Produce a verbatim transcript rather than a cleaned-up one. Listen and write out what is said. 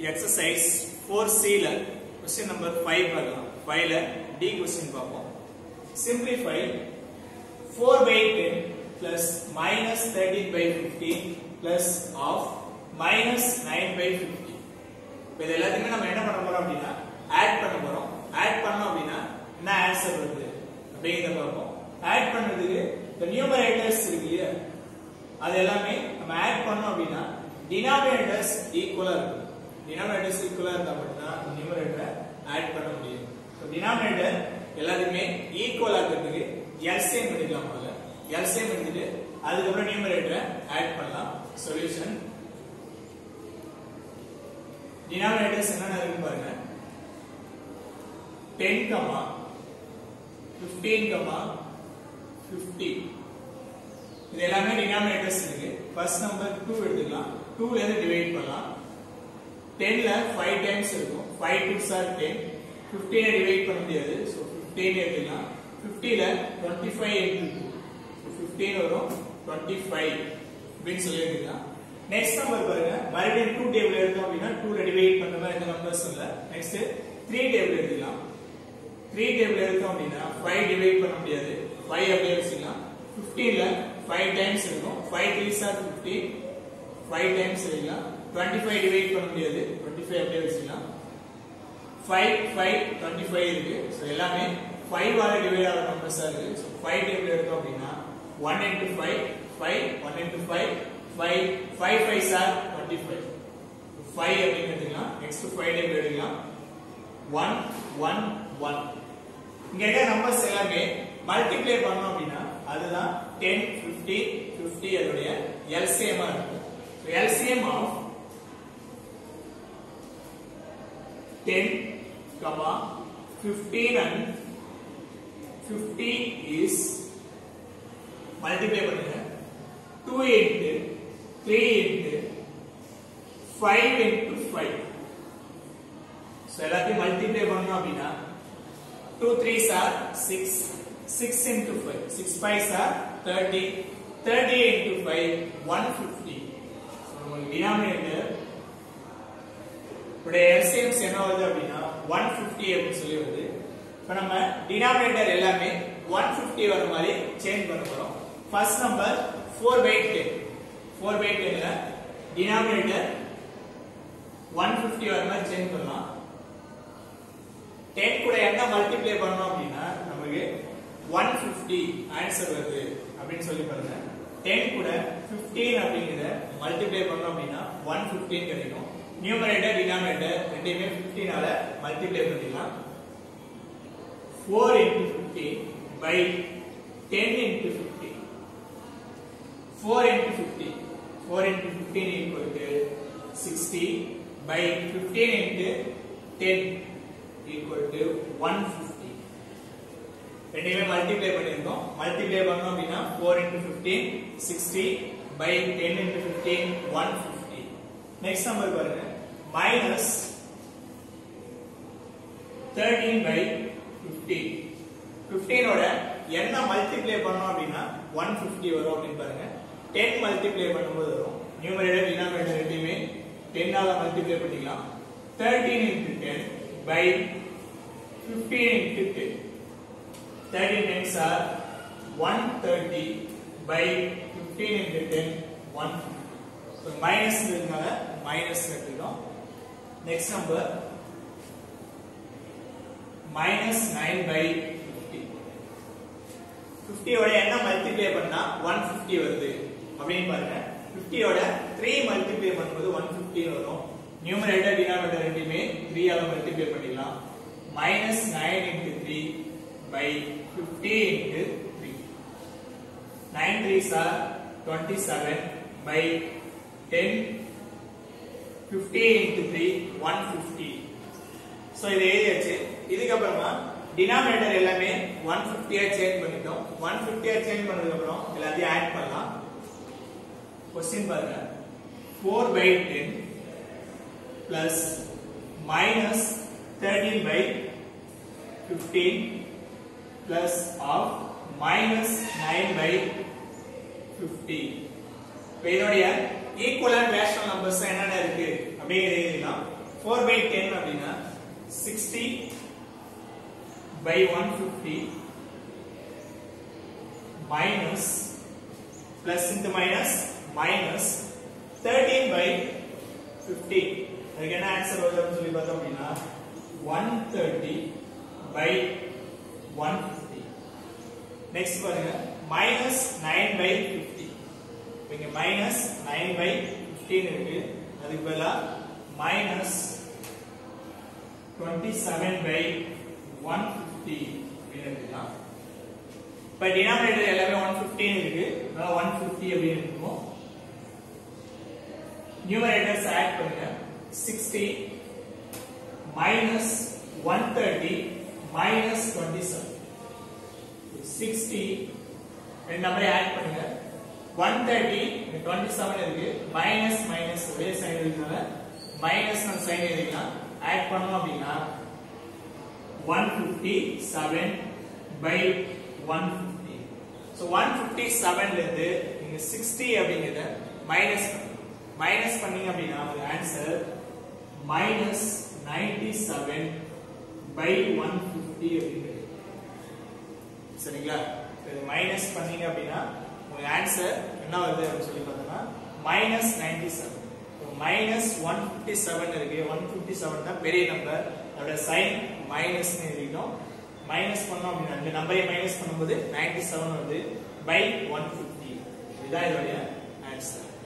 exercise four C ல question number five பார்க்கலாம். five ல D question பார்ப்போம். Simplify four by ten plus minus thirteen by fifteen plus of minus nine by fifty. இப்போ இது எல்லாத்தையுமே நம்ம என்ன பண்ண போறோம் அப்படின்னா ஆட் பண்ண போறோம். ஆட் பண்ணோம் அப்படின்னா என்ன ஆன்சர் வருது அப்படிங்கறத பார்ப்போம். ஆட் பண்ணதுக்கு the numerators இருக்கு இல்லையா, அது எல்லாமே நம்ம ஆட் பண்ணோம் அப்படின்னா denominators ஈக்குவலா இருக்கும். denominators ஈக்குவலா இருந்தா மட்டும் தான் numerator ஆட் பண்ண முடியும். so denominator எல்லாத்தையுமே ஈக்குவல் ஆக்கிறதுக்கு L C M எடுக்கலாம். முதல்ல L C M எடுத்துட்டு அதுக்கு அப்புறம் numerator ஆட் பண்ணலாம். சொல்யூஷன் denominators என்னென்ன இருக்கு பாருங்க. ten, fifteen, fifty. இது எல்லாமே denominators இருக்கு. first number two எடுத்துக்கலாம். two ல இருந்து டிவைட் பண்ணலாம். ten ல five times இருக்கும். five twos are ten. fifteen ல டிவைட் பண்ண முடியாது. so fifteen எடுத்துக்கலாம். fifty ல twenty-five into two. so fifteen வரும். twenty-five அப்படின்னு சொல்லி எடுத்துக்கலாம். next number பாருங்க. மறுபடியும் two டேபிள் எடுத்தோம் அப்படின்னா two ல டிவைட் பண்ற மாதிரி இந்த நம்பர்ஸ் இல்ல. next three டேபிள் எடுத்துக்கலாம். three டேபிள் எடுத்தோம் அப்படின்னா five டிவைட் பண்ண முடியாது. five அப்படியே வச்சுக்கலாம். fifteen ல five times இருக்கும். five threes are fifteen. five times எடுக்கலாம். twenty-five டிவைட் பண்ண முடியாது. twenty-five அப்படியே வச்சுக்கலாம். five five twenty-five இருக்கு. சோ எல்லாமே five ஆல டிவைட் ஆகிற நம்பர்ஸா இருக்கு. சோ five டேபிள் எடுத்தோம் அப்படின்னா one into five, five, one into five, five, five fives are twenty-five. five அப்படினு எடுத்துக்கலாம். next five டேபிள் எடுக்கலாம். one one one. இங்க இருக்க நம்பர்ஸ் எல்லாமே மல்டிப்ளை பண்ணோம் அப்படின்னா அதுதான் ten, fifty, fifty அதோட L C M ஆ இருக்கும். so L C M of ten, fifteen and fifty is multiply பண்ணுங்க. two into three into five into five. so எல்லாத்தையும் மல்டிப்ளை பண்ணோம் அப்படின்னா two threes are six. six into five. six fives are thirty. thirty into five, one fifty. So, நம்ம denominator உடைய L C M என்ன வருது அப்படின்னா one fifty அப்படின்னு சொல்லி வருது. இப்போ நம்ம denominator எல்லாமே one fifty வர மாதிரி சேஞ்ச் பண்ண போறோம். first number four by ten. four by ten ல denominator one fifty வர மாதிரி சேஞ்ச் பண்ணலாம். ten கூட என்ன மல்டிப்ளை பண்ணோம் அப்படின்னா நமக்கு one fifty ஆன்சர் வருது அப்படின்னு சொல்லி பாருங்க. ten கூட fifteen அப்படிங்கறத மல்டிப்ளை பண்ணோம் அப்படின்னா one fifteen கிடைக்கும். நியூமரேட்டர் டினாமினேட்டர் ரெண்டையுமே fifteen ஆல மல்டிப்ளை பண்ணிடலாம். four into fifteen by ten into fifteen. four into fifteen. four into fifteen equal to sixty by fifteen into ten equal to one fifty. ரெண்டையுமே multiply பண்ணிருக்கோம். Multiply பண்ணோம் அப்படின்னா four into fifteen sixty by ten into fifteen one fifty. Next number பாருங்க. minus thirteen by fifteen. fifteen ஓட என்ன multiply பண்ணோம் அப்படின்னா one fifty வரும் அப்படின்னு பாருங்க. ten மல்டிப்ளை பண்ணும்போது வரும். நியூமரேட்டர் டினாமினேட்டர் ரெண்டையுமே ten ஆல மல்டிப்ளை பண்ணிக்கலாம். thirteen into ten by fifteen into ten. thirteen tens are one thirty by fifteen into ten, one fifty. So minus இருக்கனால minus எடுத்துட்டோம். Next number minus nine by fifty. fifty ஓட என்ன multiply பண்ணா one fifty வருது அப்படின்னு பாருங்க. fifty ஓட three multiply பண்ணும்போது one fifty வரும். நியூமரேட்டர் டினாமினேட்டர் ரெண்டுமே three ஆல மல்டிப்ளை பண்ணிடலாம். minus nine into three by fifty into three. nine threes are twenty-seven by ten. fifty into three, one fifty. So இது எழுதியாச்சு. இதுக்கு அப்புறமா டினாமினேட்டர் எல்லாமே one fifty ஆ சேஞ்ச் பண்ணிட்டோம். one fifty ஆ சேஞ்ச் பண்ணதுக்கு அப்புறம் எல்லாத்தையும் ஆட் பண்ணலாம். क्वेश्चन பாருங்க. four by ten plus minus thirteen by fifteen plus of minus nine by fifty. இப்போ இதோடைய ஈக்குவலன்ட் ரேஷனல் நம்பர்ஸ் என்னென்ன இருக்கு அப்படிங்கறது எழுதலாம். four by ten அப்படினா sixty by one fifty minus plus into minus minus thirteen by fifty. அதுக்கு என்ன answer வருதுன்னு சொல்லி பார்த்தோம் அப்படினா one thirty by one fifty. Next பாருங்க minus nine by fifty. இங்க minus nine by fifteen இருக்கு. அதுக்கு பதிலா minus twenty-seven by one fifty அப்படினு எழுதலாம். இப்ப டினாமினேட்டர் எல்லாமே one fifteen இருக்கு. அதனால one fifty அப்படினு இருக்கும். நியூமரேட்டர்ஸ் ஆட் பண்ணுங்க. sixty minus one thirty minus twenty-seven. sixty ரெண்டு நம்பரை ஆட் பண்ணுங்க. one thirty twenty-seven இருக்கு. minus minus ஒரே சைன் இருக்குனால மைனஸ் நான் சைன் எழுதிக்கலாம். ஆட் பண்ணோம் அப்படினா one fifty-seven by one fifty. so one fifty-seven ல இருந்து நீங்க sixty அப்படிங்கறத மைனஸ் மைனஸ் பண்ணீங்க அப்படினா உங்க answer minus ninety-seven by one fifty அப்படிங்கிறது. சரிங்களா? இது மைனஸ் பண்ணீங்க அப்படினா உங்க ஆன்சர் என்ன வருது அப்படி சொல்லி பார்த்தோம்னா minus ninety-seven. so minus one fifty-seven இருக்கு. one fifty-seven தான் பெரிய நம்பர். அதோட சைன் மைனஸ் னு எழுதிட்டோம். மைனஸ் பண்ணோம் அப்படினா இந்த நம்பரை மைனஸ் பண்ணும்போது ninety-seven வருது by one fifty. இதுதான் இதோட ஆன்சர்.